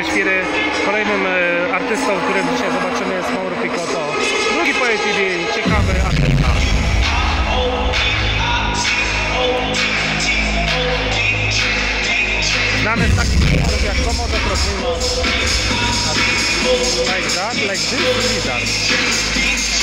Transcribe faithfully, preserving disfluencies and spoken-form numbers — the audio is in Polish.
Czarne Świry. Kolejnym e, artystą, którym dzisiaj zobaczymy, jest Mauro Picotto. Drugi po A T V, ciekawy artysta. Znany z takich utworów jak Komodo Profumo, like that, like this, lizard.